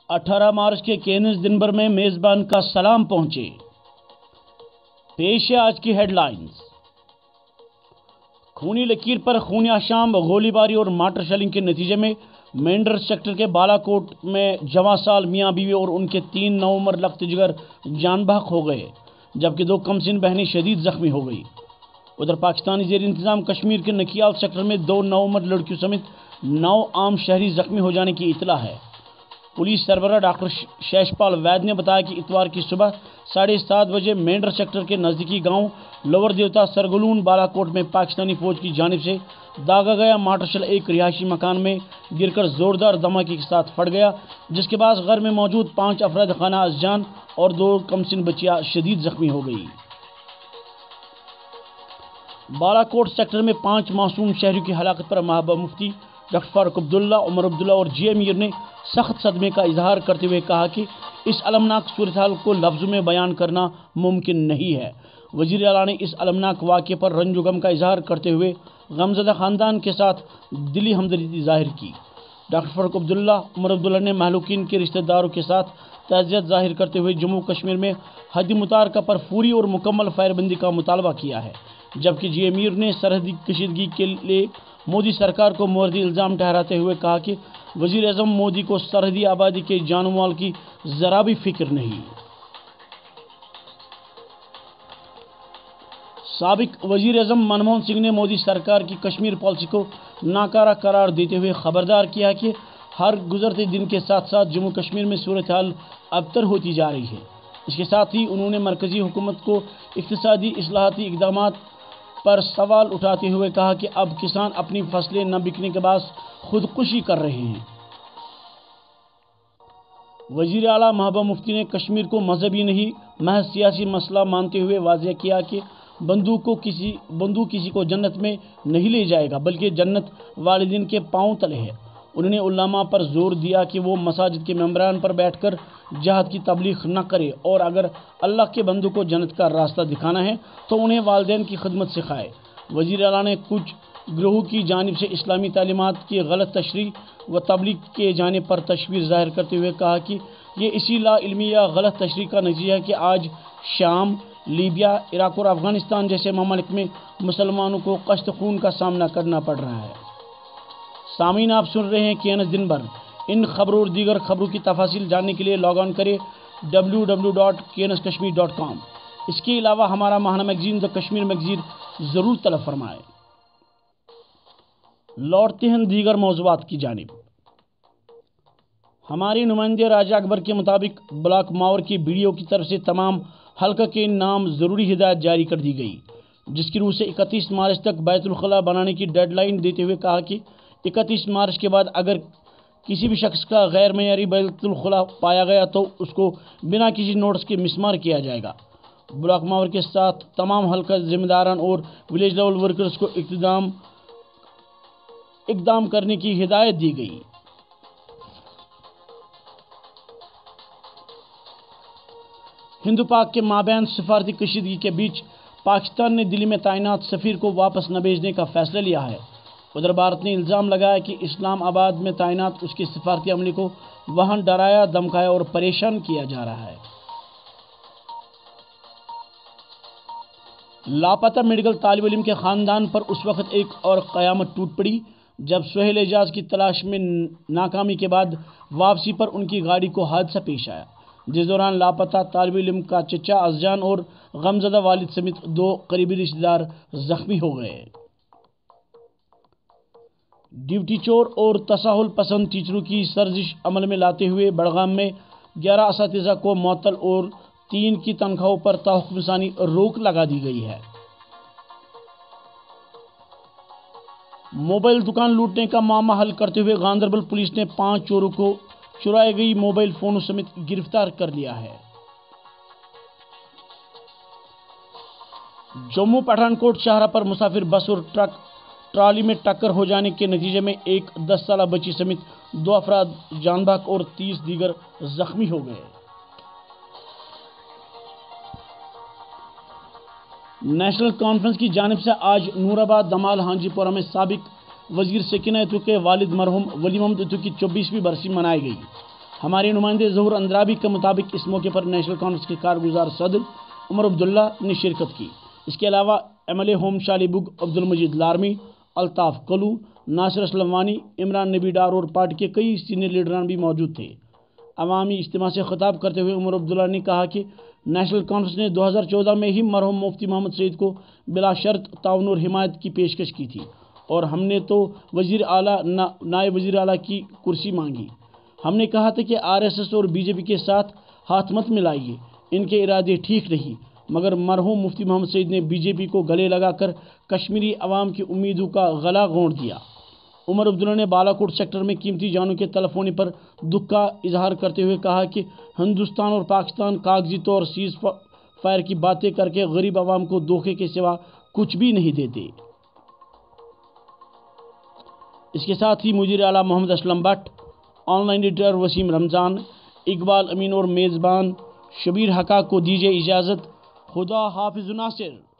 18 मार्च के केएनएस दिन भर में मेजबान का सलाम पहुंचे। पेश है आज की हेडलाइंस। खूनी लकीर पर खूनी आशाम, गोलीबारी और माटर शेलिंग के नतीजे में मेंढर सेक्टर के बालाकोट में जवां साल मियां बीवी और उनके 3 नवंबर लख्त जिगर जान बहक हो गए, जबकि 2 कमसिन बहनें शदीद जख्मी हो गई। उधर पाकिस्तानी जेर इंतजाम कश्मीर के नकियाल सेक्टर में 2 नवंबर लड़कियों समेत 9 आम शहरी जख्मी हो जाने की इतला है। पुलिस सरबराह डॉक्टर शेषपाल वैद ने बताया कि इतवार की सुबह 7:30 बजे मेंढर सेक्टर के नज़दीकी गांव लोअर देवता सरगलून बालाकोट में पाकिस्तानी फौज की जानिब से दागा गया मार्टरशल एक रिहायशी मकान में गिरकर जोरदार धमाके के साथ फट गया, जिसके बाद घर में मौजूद 5 अफराद खाना अज़जान और 2 कमसिन बच्चियां शदीद जख्मी हो गई। बालाकोट सेक्टर में 5 मासूम शहरियों की हलाकत पर महबूबा मुफ्ती डॉक्टर फारूक अब्दुल्ला, उमर अब्दुल्ला और जी मीर ने सख्त सदमे का इजहार करते हुए कहा कि इस अलमनाक सूरत हाल को लफ्ज़ों में बयान करना मुमकिन नहीं है। वज़ीर आला ने इस अलमनाक वाक़े पर रंज गम का इजहार करते हुए गमज़दा ख़ानदान के साथ दिली हमदर्दी ज़ाहिर की। डॉक्टर फारूक अब्दुल्ला, उमर अब्दुल्ला ने महलूकीन के रिश्तेदारों के साथ ताज़ियत ज़ाहिर करते हुए जम्मू कश्मीर में हद मुतारका पर फौरी और मुकम्मल फायरबंदी का मुतालबा किया है, जबकि जी मीर ने सरहदी कशीदगी के लिए मोदी सरकार को मोर्दी इल्ज़ाम ठहराते हुए कहा कि वज़ीर आज़म मोदी को सरहदी आबादी के जान माल की ज़रा भी फिक्र नहीं। साबिक वज़ीर आज़म मनमोहन सिंह ने मोदी सरकार की कश्मीर पॉलिसी को नाकारा करार देते हुए खबरदार किया कि हर गुजरते दिन के साथ साथ जम्मू कश्मीर में सूरत हाल अबतर होती जा रही है। इसके साथ ही उन्होंने मरकज़ी हुकूमत को इक़्तिसादी इस्लाहाती इक़दामात पर सवाल उठाते हुए कहा कि अब किसान अपनी फसलें न बिकने के बाद खुदकुशी कर रहे हैं। वज़ीर आला महबूबा मुफ्ती ने कश्मीर को मजहबी नहीं महज सियासी मसला मानते हुए वाज़ेह किया कि बंदूक किसी को जन्नत में नहीं ले जाएगा, बल्कि जन्नत वालिदैन के पांव तले है। उन्होंने उलमा पर जोर दिया कि वो मसाजिद के मेंबरान पर बैठकर जहाद की तबलीग न करे और अगर अल्लाह के बंदों को जन्नत का रास्ता दिखाना है तो उन्हें वालिदैन की खिदमत सिखाए। वज़ीर आला ने कुछ ग्रोह की जानिब से इस्लामी तालीमात की गलत तशरीह व तबलीग किए जाने पर तशवीर ज़ाहिर करते हुए कहा कि ये इसी ला इल्मी या गलत तशरीह का नतीजा है कि आज शाम, लीबिया, इराक और अफ़गानिस्तान जैसे ममालिक में मुसलमानों को कश्त खून का सामना करना पड़ रहा है। सामीन, आप सुन रहे हैं KNS दिन भर। इन खबरों और दीगर खबरों की तफासिल जानने के लिए लॉग ऑन करें www.knskashmir.com। इसके अलावा हमारा माहाना मैगजीन द कश्मीर मैगजीन ज़रूर तलब फरमाएँ। लौटते हैं दीगर मौज़ूआत की जानिब। हमारे नुमाइंदे राजा अकबर के मुताबिक ब्लॉक मावर की बीडीओ की तरफ से तमाम हल्का के नाम ज़रूरी हिदायत जारी कर दी गई, जिसकी रूह से 31 मार्च तक बैतुल खला बनाने की डेडलाइन देते हुए कहा कि 31 मार्च के बाद अगर किसी भी शख्स का गैर मयारी बैतुल खला पाया गया तो उसको बिना किसी नोटिस के मिसमार किया जाएगा। ब्लॉक मावर के साथ तमाम हल्का जिम्मेदारान और विलेज लेवल वर्कर्स को इक़दाम करने की हिदायत दी गई। हिंदू पाक के माबैन सिफारती कशीदगी के बीच पाकिस्तान ने दिल्ली में तैनात सफ़ीर को वापस न भेजने का फैसला लिया है। उधर भारत ने इल्ज़ाम लगाया कि इस्लामाबाद में तैनात उसके सिफारती अमले को वहां डराया, धमकाया और परेशान किया जा रहा है। लापता मेडिकल तालिब इल्म के ख़ानदान पर उस वक्त एक और क़यामत टूट पड़ी जब सुहेल एजाज की तलाश में नाकामी के बाद वापसी पर उनकी गाड़ी को हादसा पेश आया, जिस दौरान लापता तालिब इल्म का चचा अज़जान और गमज़दा वालिद समेत 2 करीबी रिश्तेदार जख्मी हो गए। ड्यूटी चोर और तसाहुल पसंद टीचरों की सर्जिश अमल में लाते हुए बड़गाम में 11 असातिज़ा को मुअत्तल और 3 की तनख्वाहों पर ताहुकुमसानी रोक लगा दी गई है। मोबाइल दुकान लूटने का मामला हल करते हुए गांधरबल पुलिस ने 5 चोरों को चुराई गई मोबाइल फोनों समेत गिरफ्तार कर लिया है। जम्मू पठानकोट शाहरा पर मुसाफिर बस और ट्रक ट्राली में टक्कर हो जाने के नतीजे में एक 10 साला बच्ची समेत 2 अफराद जान बहक और 30 दीगर जख्मी हो गए। नेशनल कॉन्फ्रेंस की जानिब से आज नूराबाद, दमाल, हांजीपुरा में साबिक वजीर सकीना इतू के वालिद मरहूम वली मोहम्मद इतू की 24वीं बरसी मनाई गई। ہمارے نمائندے ظہور اندرابی کے مطابق اس موقع پر نیشنل کانفرنس کے کارگزار صدر عمر عبداللہ نے شرکت کی۔ اس کے علاوہ MLA Homshalibugh Abdul Majeed Larmi, Altaf Kaloo, Nasir Aslam Wani, Imran Nabi Dar اور پارٹی کے کئی سینئر لیڈران بھی موجود تھے۔ عوامی اجتماع سے خطاب کرتے ہوئے عمر عبداللہ نے کہا کہ نیشنل کانفرنس نے 2014 میں ہی مرحوم مفتی محمد سعید کو بلا شرط تعاون اور حمایت کی پیشکش کی تھی اور ہم نے تو وزیر اعلیٰ نائب وزیر اعلیٰ کی کرسی مانگی۔ ہم نے کہا تھا کہ RSS اور BJP کے ساتھ ہاتھ مت ملائیے، ان کے ارادے ٹھیک نہیں، مگر مرحوم مفتی محمد سعید نے BJP کو گلے لگا کر کشمیری عوام کی امیدوں کا گلا گھونٹ دیا۔ عمر عبداللہ نے بالا کوٹ سیکٹر میں قیمتی جانوں کے تلف ہونے پر دکھ کا اظہار کرتے ہوئے کہا کہ ہندوستان اور پاکستان کاغذی طور سیز فائر کی باتیں کر کے غریب عوام کو دھوکے کے سوا کچھ بھی نہیں دیتے۔ اس کے ساتھ ہی مدیر اعلیٰ Mohammad Aslam Butt, online editor Waseem Ramzan, Iqbal Amin اور میزبان شبیر حقا کو دیجیے اجازت۔ خدا حافظ ناصر۔